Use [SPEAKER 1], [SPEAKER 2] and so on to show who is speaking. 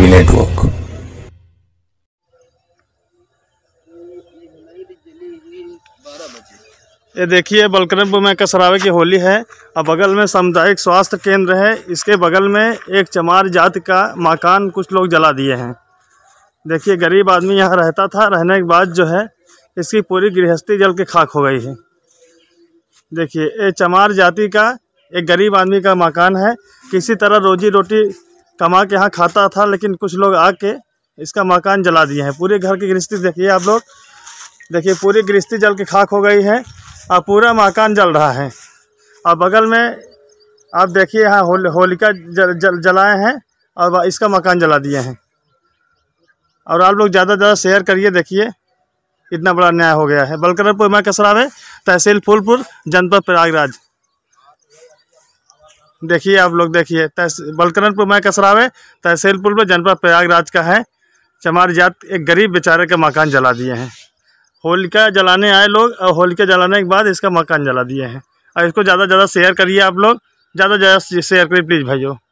[SPEAKER 1] Network.
[SPEAKER 2] ये देखिए बलकरमपुर में कसरावे की होली है और बगल में सामुदायिक स्वास्थ्य केंद्र है। इसके बगल में एक चमार जाति का मकान कुछ लोग जला दिए हैं। देखिए गरीब आदमी यहाँ रहता था, रहने के बाद जो है इसकी पूरी गृहस्थी जल के खाक हो गई है। देखिए ये चमार जाति का एक गरीब आदमी का मकान है। किसी तरह रोजी रोटी कमा के यहाँ खाता था, लेकिन कुछ लोग आके इसका मकान जला दिए हैं। पूरे घर की गृहस्थी देखिए आप लोग, देखिए पूरी गृहस्थी जल के खाक हो गई है और पूरा मकान जल रहा है। और बगल में आप देखिए यहाँ होलिका जलाए हैं और इसका मकान जला दिए हैं। और आप लोग ज़्यादा से ज़्यादा शेयर करिए। देखिए इतना बड़ा अन्याय हो गया है। बलकरमपुर में कसरावे, तहसील फूलपुर, जनपद प्रयागराज। देखिए आप लोग, देखिए बलकरमपुर में कसरावे, तहसील फूलपुर, जनपद प्रयागराज का है। चमार जात एक गरीब बेचारे का मकान जला दिए हैं। होलिका जलाने आए लोग और होलिका जलाने के बाद इसका मकान जला दिए हैं। और इसको ज़्यादा से ज़्यादा शेयर करिए आप लोग, ज़्यादा से ज़्यादा शेयर करिए प्लीज़ भाइयों।